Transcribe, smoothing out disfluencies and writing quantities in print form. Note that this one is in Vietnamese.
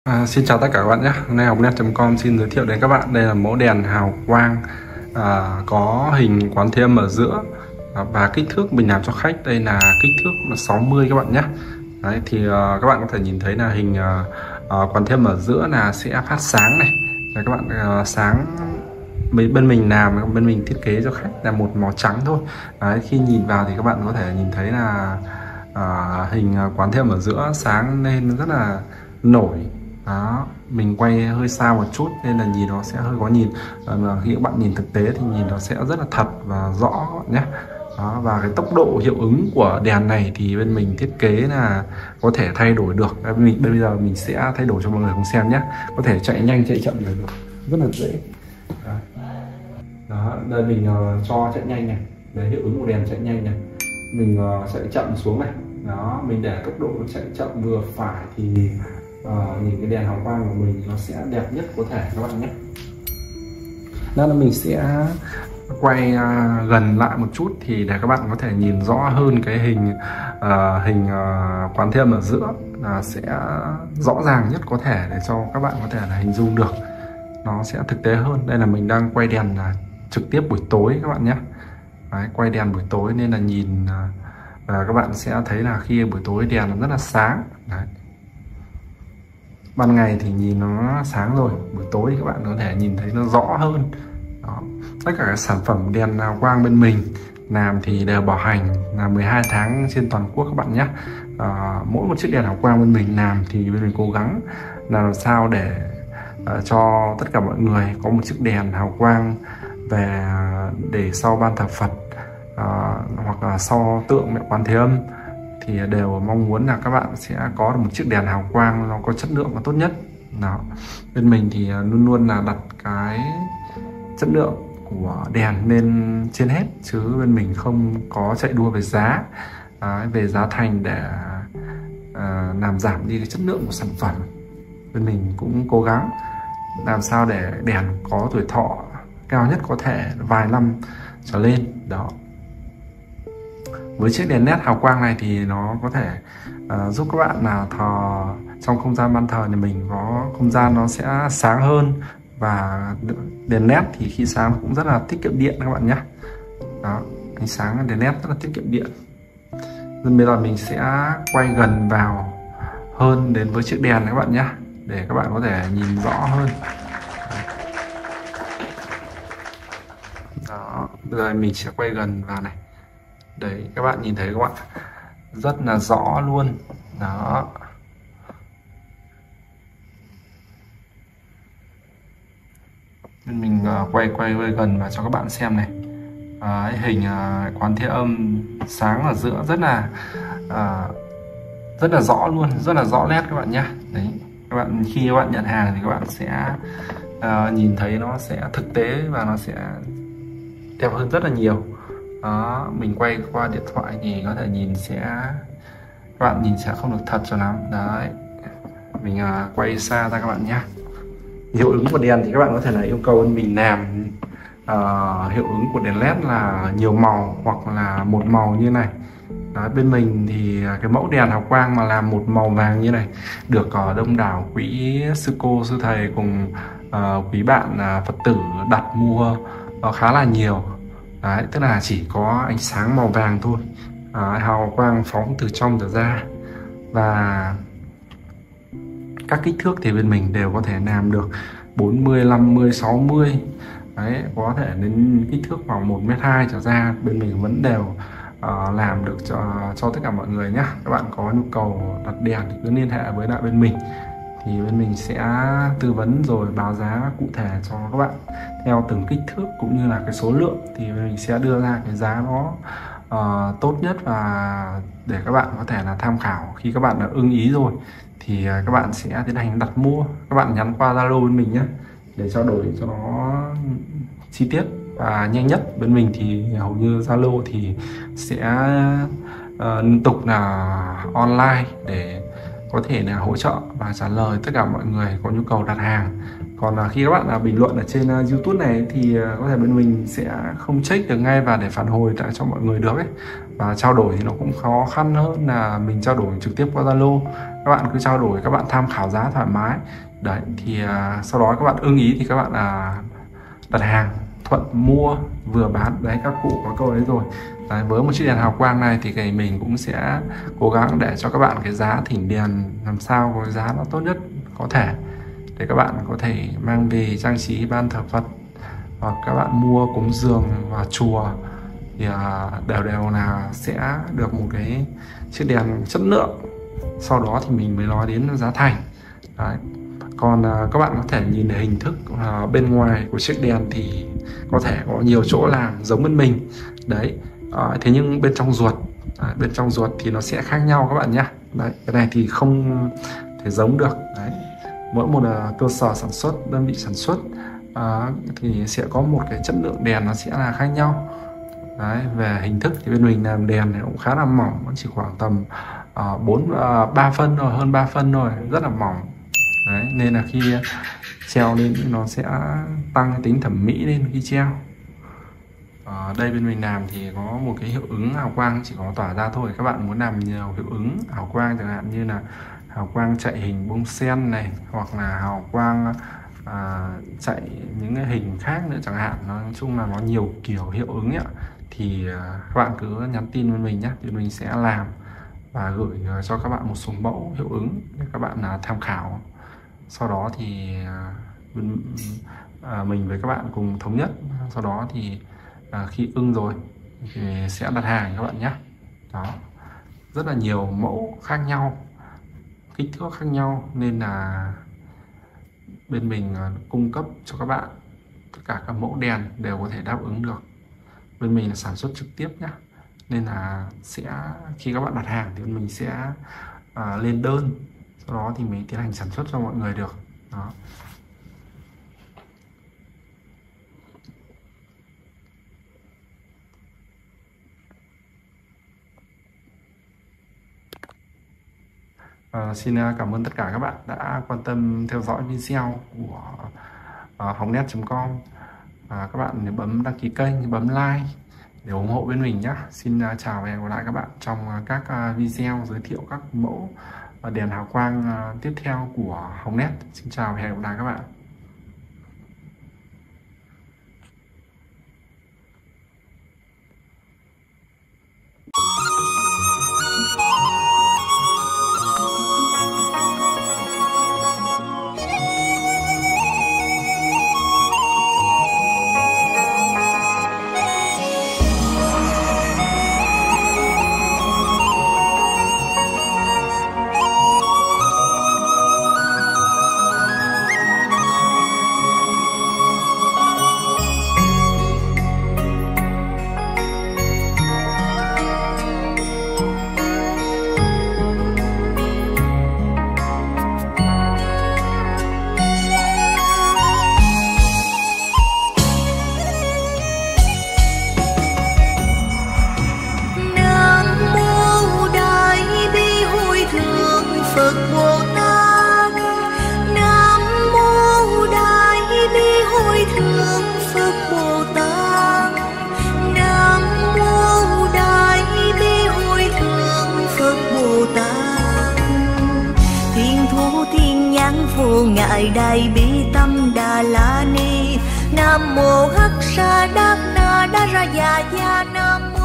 Xin chào tất cả các bạn nhé. Hôm nay Hongnet.com xin giới thiệu đến các bạn đây là mẫu đèn hào quang có hình quán thế âm ở giữa, và kích thước mình làm cho khách đây là kích thước là 60 các bạn nhé. Đấy thì các bạn có thể nhìn thấy là hình quán thế âm ở giữa là sẽ phát sáng này. Đấy, các bạn sáng bên mình làm, bên mình thiết kế cho khách là một màu trắng thôi. Đấy, khi nhìn vào thì các bạn có thể nhìn thấy là hình quán thế âm ở giữa sáng lên rất là nổi. Đó, mình quay hơi xa một chút nên là nhìn nó sẽ hơi khó nhìn, mà khi các bạn nhìn thực tế thì nhìn nó sẽ rất là thật và rõ các bạn nhé. Đó, và cái tốc độ hiệu ứng của đèn này thì bên mình thiết kế là có thể thay đổi được. Bây giờ mình sẽ thay đổi cho mọi người cùng xem nhé. Có thể chạy nhanh chạy chậm được, rất là dễ. Đó, đây mình cho chạy nhanh này, để hiệu ứng của đèn chạy nhanh này, mình chạy chậm xuống này. Đó, mình để tốc độ chạy chậm vừa phải thì nhìn cái đèn hào quang của mình nó sẽ đẹp nhất có thể các bạn nhé. Đó là mình sẽ quay gần lại một chút thì để các bạn có thể nhìn rõ hơn cái hình quán thế âm ở giữa, là sẽ rõ ràng nhất có thể để cho các bạn có thể là hình dung được, nó sẽ thực tế hơn. Đây là mình đang quay đèn trực tiếp buổi tối các bạn nhé. Đấy, quay đèn buổi tối nên là nhìn và các bạn sẽ thấy là khi buổi tối đèn nó rất là sáng. Đấy, ban ngày thì nhìn nó sáng rồi, buổi tối thì các bạn có thể nhìn thấy nó rõ hơn. Đó, tất cả các sản phẩm đèn hào quang bên mình làm thì đều bảo hành là 12 tháng trên toàn quốc các bạn nhé. Mỗi một chiếc đèn hào quang bên mình làm thì bên mình cố gắng làm sao để cho tất cả mọi người có một chiếc đèn hào quang về để sau ban thờ Phật, hoặc là sau tượng mẹ Quán Thế Âm, thì đều mong muốn là các bạn sẽ có được một chiếc đèn hào quang nó có chất lượng và tốt nhất. Đó, bên mình thì luôn luôn là đặt cái chất lượng của đèn lên trên hết, chứ bên mình không có chạy đua về giá, về giá thành để làm giảm đi cái chất lượng của sản phẩm. Bên mình cũng cố gắng làm sao để đèn có tuổi thọ cao nhất có thể, vài năm trở lên. Đó, với chiếc đèn led hào quang này thì nó có thể giúp các bạn là thờ trong không gian ban thờ nhà mình có không gian nó sẽ sáng hơn, và đèn led thì khi sáng cũng rất là tiết kiệm điện các bạn nhé. Đó, ánh sáng đèn led rất là tiết kiệm điện. Nên bây giờ mình sẽ quay gần vào hơn đến với chiếc đèn các bạn nhé, để các bạn có thể nhìn rõ hơn. Đó, bây giờ mình sẽ quay gần vào này. Đấy, các bạn nhìn thấy các bạn rất là rõ luôn. Đó, nên mình quay gần vào cho các bạn xem này. Hình Quán Thế Âm sáng ở giữa rất là rõ luôn, rất là rõ nét các bạn nhé. Đấy, các bạn khi các bạn nhận hàng thì các bạn sẽ nhìn thấy nó sẽ thực tế và nó sẽ đẹp hơn rất là nhiều. Đó, mình quay qua điện thoại thì có thể nhìn các bạn nhìn sẽ không được thật cho lắm. Đấy, mình quay xa ra các bạn nhé. Hiệu ứng của đèn thì các bạn có thể là yêu cầu mình làm hiệu ứng của đèn led là nhiều màu hoặc là một màu như này. Đấy, bên mình thì cái mẫu đèn hào quang mà làm một màu vàng như này được đông đảo quý sư cô sư thầy cùng quý bạn Phật tử đặt mua khá là nhiều. Đấy, tức là chỉ có ánh sáng màu vàng thôi, hào quang phóng từ trong trở ra, và các kích thước thì bên mình đều có thể làm được 40, 50, 60. Đấy, có thể đến kích thước khoảng 1m2 trở ra, bên mình vẫn đều làm được cho tất cả mọi người nhé. Các bạn có nhu cầu đặt đèn thì cứ liên hệ với lại bên mình, thì bên mình sẽ tư vấn rồi báo giá cụ thể cho các bạn theo từng kích thước cũng như là cái số lượng, thì mình sẽ đưa ra cái giá nó tốt nhất, và để các bạn có thể là tham khảo. Khi các bạn đã ưng ý rồi thì các bạn sẽ tiến hành đặt mua. Các bạn nhắn qua Zalo bên mình nhé, để trao đổi cho nó chi tiết và nhanh nhất. Bên mình thì hầu như Zalo thì sẽ liên tục là online để có thể là hỗ trợ và trả lời tất cả mọi người có nhu cầu đặt hàng. Còn khi các bạn bình luận ở trên YouTube này thì có thể bên mình sẽ không check được ngay và để phản hồi lại cho mọi người được ấy. Và trao đổi thì nó cũng khó khăn hơn là mình trao đổi trực tiếp qua Zalo. các bạn cứ trao đổi, các bạn tham khảo giá thoải mái. Đấy thì sau đó các bạn ưng ý thì các bạn đặt hàng, thuận mua vừa bán. Đấy, các cụ có câu đấy rồi. Đấy, với một chiếc đèn hào quang này thì mình cũng sẽ cố gắng để cho các bạn cái giá thỉnh đèn làm sao có giá nó tốt nhất có thể, để các bạn có thể mang về trang trí ban thờ Phật, hoặc các bạn mua cúng dường vào chùa thì đều là sẽ được một cái chiếc đèn chất lượng. Sau đó thì mình mới nói đến giá thành. Đấy. Còn các bạn có thể nhìn hình thức bên ngoài của chiếc đèn thì có thể có nhiều chỗ làm giống bên mình. Đấy, thế nhưng bên trong ruột thì nó sẽ khác nhau các bạn nhé. Đấy, cái này thì không thể giống được. Đấy, mỗi một cơ sở sản xuất, đơn vị sản xuất thì sẽ có một cái chất lượng đèn nó sẽ là khác nhau. Đấy, về hình thức thì bên mình làm đèn này cũng khá là mỏng, nó chỉ khoảng tầm 3 phân thôi, hơn 3 phân thôi, rất là mỏng. Đấy, nên là khi treo lên nó sẽ tăng cái tính thẩm mỹ lên khi treo. Đây bên mình làm thì có một cái hiệu ứng hào quang chỉ có tỏa ra thôi. Các bạn muốn làm nhiều hiệu ứng hào quang, chẳng hạn như là hào quang chạy hình bông sen này, hoặc là hào quang chạy những cái hình khác nữa chẳng hạn, nói chung là nó nhiều kiểu hiệu ứng ấy, thì các bạn cứ nhắn tin với mình nhé, thì mình sẽ làm và gửi cho các bạn một số mẫu hiệu ứng để các bạn tham khảo. Sau đó thì mình với các bạn cùng thống nhất. Sau đó thì khi ưng rồi thì sẽ đặt hàng các bạn nhé. Đó, rất là nhiều mẫu khác nhau, kích thước khác nhau, nên là bên mình cung cấp cho các bạn tất cả các mẫu đèn đều có thể đáp ứng được. Bên mình là sản xuất trực tiếp nhé, nên là khi các bạn đặt hàng thì mình sẽ lên đơn, sau đó thì mình tiến hành sản xuất cho mọi người được. Đó. Xin cảm ơn tất cả các bạn đã quan tâm theo dõi video của hongnet.com. Các bạn nhớ bấm đăng ký kênh, bấm like để ủng hộ bên mình nhé. Xin chào và hẹn gặp lại các bạn trong các video giới thiệu các mẫu đèn hào quang tiếp theo của Hongnet. Xin chào và hẹn gặp lại các bạn. Phật Bồ Tát. Nam mô Đại Bi Hội Thượng Phật Bồ Tát. Nam mô Đại Bi Hội Thượng Phật Bồ Tát. Thiên thu thiên nhãn vô ngại Đại Bi Tâm Đà La Ni. Nam mô Hắc Sa Đát Na Đa Ra Già Gia. Nam mô